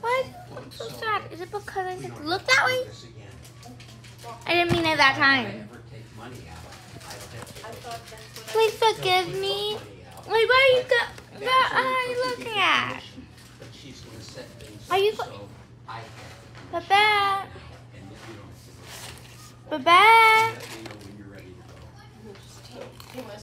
Why do you look so sad? Is it because I just look that way? I didn't mean it that time. Please forgive me. Wait, what are you what are you looking at? Are you Babette? Babette?